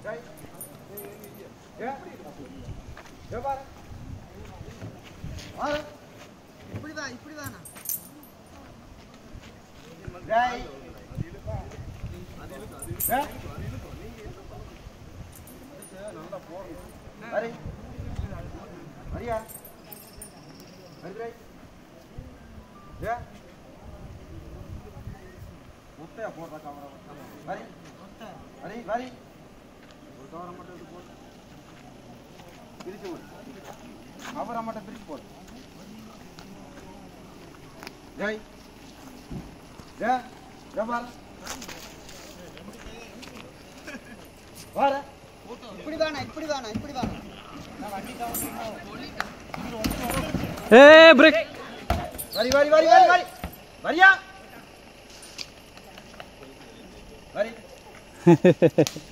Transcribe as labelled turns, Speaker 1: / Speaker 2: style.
Speaker 1: Đây. Ya. Coba. Wah. இப்படி தானா? Đây. Ya. Mari. Mari ya. Mari. Ya. முட்டையா போடுற கவரை மரி மரி மரி ஒரு கவரை மட்டும் எடுத்து போடு பிரிச்சு போடு கவரை மட்டும் பிரிச்சு போடு ஜெய் ஜெய் ஜபார் வர இப்படி தானா நான் வண்டி கவரை
Speaker 2: ஏய் பிரேக்
Speaker 1: வரி வரியா Mari.